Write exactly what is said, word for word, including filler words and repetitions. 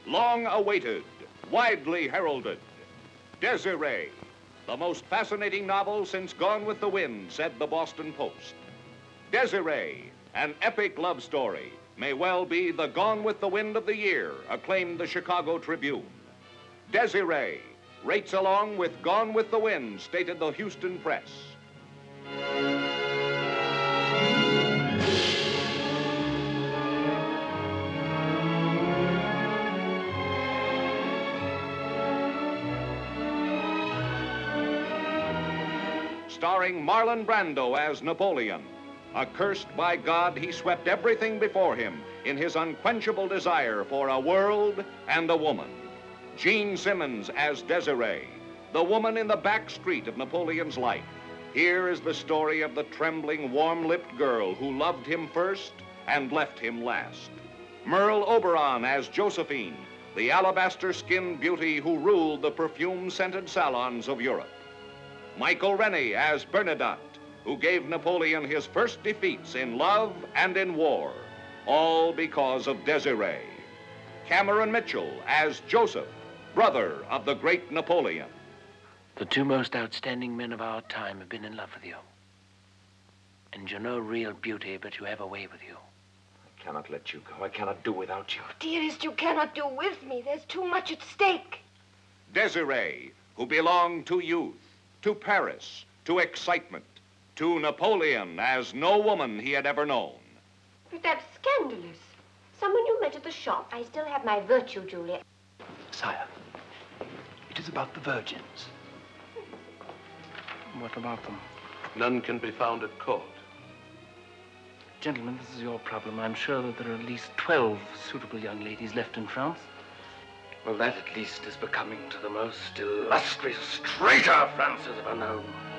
long awaited, widely heralded. Desirée, the most fascinating novel since Gone with the Wind, said the Boston Post. Desirée, an epic love story, may well be the Gone with the Wind of the year, acclaimed the Chicago Tribune. Desirée rates along with Gone with the Wind, stated the Houston Press. Starring Marlon Brando as Napoleon. Accursed by God, he swept everything before him in his unquenchable desire for a world and a woman. Jean Simmons as Desirée, the woman in the back street of Napoleon's life. Here is the story of the trembling, warm-lipped girl who loved him first and left him last. Merle Oberon as Josephine, the alabaster-skinned beauty who ruled the perfume-scented salons of Europe. Michael Rennie as Bernadotte, who gave Napoleon his first defeats in love and in war, all because of Desirée. Cameron Mitchell as Joseph, brother of the great Napoleon. The two most outstanding men of our time have been in love with you. And you're no real beauty, but you have a way with you. I cannot let you go. I cannot do without you. Dearest, you cannot do with me. There's too much at stake. Desirée, who belonged to youth, to Paris, to excitement, to Napoleon as no woman he had ever known. But that's scandalous. Someone you met at the shop. I still have my virtue, Julia. Sire, it is about the virgins. What about them? None can be found at court. Gentlemen, this is your problem. I'm sure that there are at least twelve suitable young ladies left in France. Well, that at least is becoming to the most illustrious traitor France has ever known.